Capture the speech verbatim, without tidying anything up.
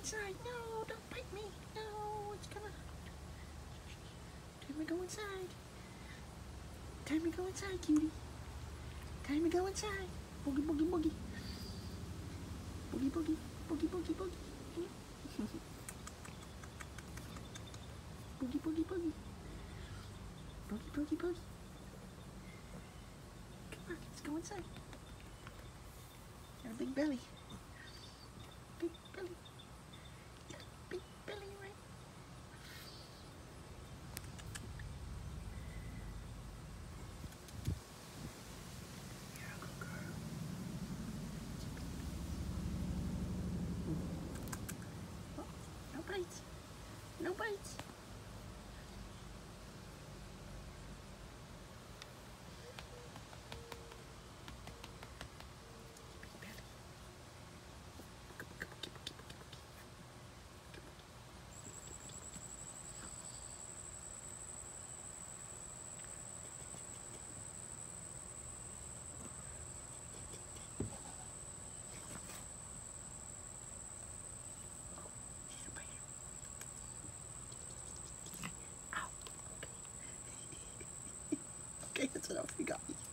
inside. No, don't bite me. No, it's gonna... Time to go inside. Time to go inside, cutie. Time to go inside. Boogie, boogie, boogie. Boogie, boogie, boogie, boogie, boogie. Boogie, boogie, boogie. Boogie, boogie, boogie. Come on, let's go inside. Got a big belly. Big belly. Got a big belly, right? Here I go, girl. Oh, no bites. No bites. Okay, that's enough. You got me.